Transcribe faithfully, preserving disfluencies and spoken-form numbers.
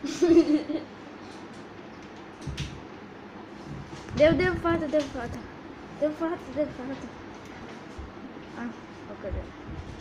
Deu de față, de față. De față, de față. Ah, ok, de.